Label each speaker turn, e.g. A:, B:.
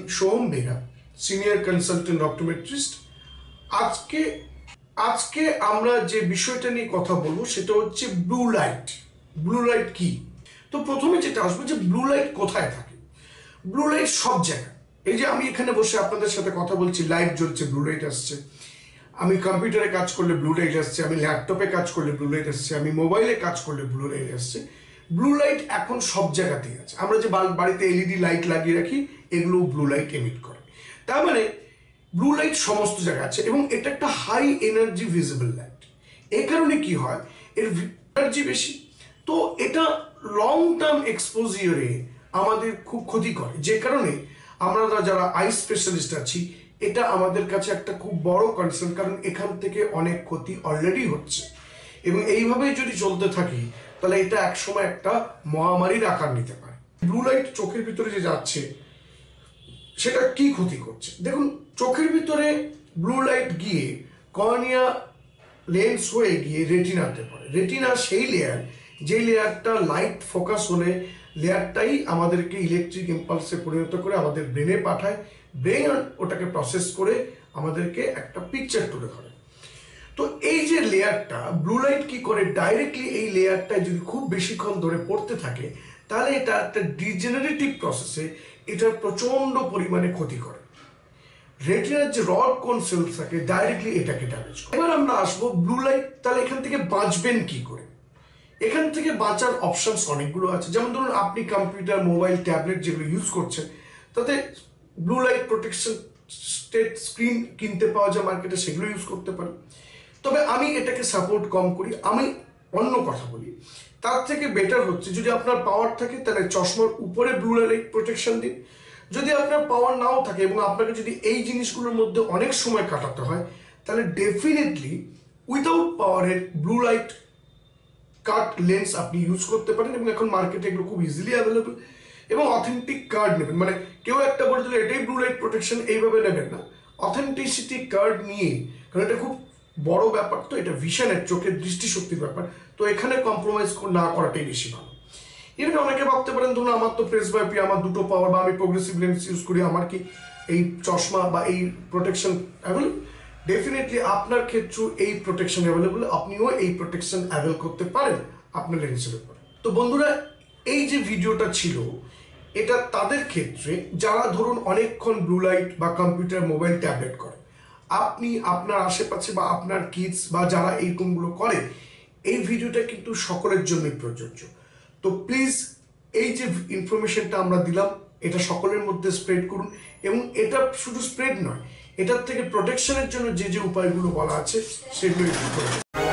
A: Soham Bera, senior consultant optometrist. আজকে আমরা যে বিষয়টা নিয়ে কথা বলবো সেটা হচ্ছে ব্লু লাইট। ব্লু লাইট কি? তো প্রথমে যেটা আসবে যে ব্লু লাইট কোথায় থাকে। ব্লু লাইট সব জায়গায়। এই যে আমি এখানে বসে আপনাদের সাথে কথা বলছি, লাইট জ্বলছে, ব্লু লাইট আসছে। আমি কম্পিউটারে কাজ করলে ব্লু লাইট আসছে, আমি ল্যাপটপে কাজ করলে ব্লু লাইট আসছে, আমি মোবাইলে কাজ করলে ব্লু লাইট আসছে। ব্লু লাইট এখন সব জায়গাতেই আছে। আমরা যে বাড়িতে এলইডি লাইট লাগিয়ে রাখি, এগুলো ব্লু লাইট এমিট করে। তার মানে ব্লু লাইট সমস্ত জায়গায় আছে এবং এটা একটা হাই এনার্জি ভিজিবল লাইট। এই কারণে কি হয়, এর এনার্জি বেশি, তো এটা লং টার্ম এক্সপোজিয়রে আমাদের খুব ক্ষতি করে। যে কারণে আমরা যারা আই স্পেশালিস্ট আছি, এটা আমাদের কাছে একটা খুব বড় কনসার্ন, কারণ এখান থেকে অনেক ক্ষতি অলরেডি হচ্ছে এবং এইভাবেই যদি চলতে থাকি তাহলে এটা একসময় একটা মহামারীর আকার নিতে পারে। ব্লু লাইট চোখের ভিতরে যে যাচ্ছে সেটা কি ক্ষতি করছে দেখুন। চোখের ভিতরে ব্লু লাইট গিয়ে কর্নিয়া লেন্স হয়ে গিয়ে রেটিনাতে পড়ে। রেটিনা সেই লেয়ার, যে লেয়ারটা লাইট ফোকাস হলে লেয়ারটাই আমাদেরকে ইলেকট্রিক ইম্পালসে পরিণত করে আমাদের ব্রেনে পাঠায়। ব্রেন ওটাকে প্রসেস করে আমাদেরকে একটা পিকচার তুলে ধরে। তো এই যে লেয়ারটা ব্লু লাইট কি করে, ডাইরেক্টলি এই লেয়ারটায় যদি খুব বেশিক্ষণ ধরে পড়তে থাকে তাহলে এটা একটা ডিজেনারেটিভ প্রসেসে এটা প্রচন্ড পরিমাণে ক্ষতি করে। রেটিনার যে রড কোন সেলস থাকে ডাইরেক্টলি এটাকে ড্যামেজ করে। এবার আমরা আসবো ব্লু লাইট, তাহলে এখান থেকে বাঁচবেন কি করে। এখান থেকে বাঁচার অপশনস অনেকগুলো আছে। যেমন ধরুন আপনি কম্পিউটার, মোবাইল, ট্যাবলেট যেগুলো ইউজ করছেন তাতে ব্লু লাইট প্রোটেকশন স্ক্রিন কিনতে পাওয়া যায় মার্কেটে, সেগুলো ইউজ করতে পারেন। তবে আমি এটাকে সাপোর্ট কম করি। আমি অন্য কথা বলি, তার থেকে বেটার হচ্ছে যদি আপনার পাওয়ার থাকে তাহলে চশমার উপরে ব্লু লাইট প্রোটেকশন দিন। যদি আপনার পাওয়ার নাও থাকে এবং আপনাকে যদি এই জিনিসগুলোর মধ্যে অনেক সময় কাটাতে হয় তাহলে ডেফিনেটলি উইদাউট পাওয়ারের ব্লু লাইট কাট লেন্স আপনি ইউজ করতে পারেন এবং এখন মার্কেটে এগুলো খুব ইজিলি অ্যাভেলেবল। এবং অথেন্টিক কার্ড নেবেন, মানে কেউ একটা বলে দিলে এটাই ব্লু লাইট প্রোটেকশন এইভাবে নেবেন না, অথেন্টিসিটি কার্ড নিয়ে, কারণ এটা খুব বড় ব্যাপার। তো এটা ভিশনের, চোখের দৃষ্টিশক্তির ব্যাপার, তো এখানে কম্প্রোমাইজ না করাটাই বেশি ভালো। এমনি অনেকে ভাবতে পারেন ধরুন আমার তো প্রেসবায়োপি, আমার দুটো পাওয়ার, বা আমি প্রোগ্রেসিভ লেন্স ইউজ করি, আমার কি এই চশমা বা এই প্রোটেকশন অ্যাভেলেবল? ডেফিনেটলি আপনার ক্ষেত্রেও এই প্রোটেকশন অ্যাভেলেবল, আপনিও এই প্রোটেকশন অ্যাভেল করতে পারেন আপনার লেন্সের উপরে। তো বন্ধুরা, এই যে ভিডিওটা ছিল এটা তাদের ক্ষেত্রে যারা ধরুন অনেকক্ষণ ব্লু লাইট বা কম্পিউটার, মোবাইল, ট্যাবলেট করে। আপনি আপনার আশেপাশে বা আপনার কিডস বা যারা এইরকমগুলো করে, এই ভিডিওটা কিন্তু সকলের জন্যই প্রযোজ্য। তো প্লিজ এই যে ইনফরমেশনটা আমরা দিলাম এটা সকলের মধ্যে স্প্রেড করুন এবং এটা শুধু স্প্রেড নয়, এটার থেকে প্রোটেকশনের জন্য যে যে উপায়গুলো বলা আছে সেগুলো করুন।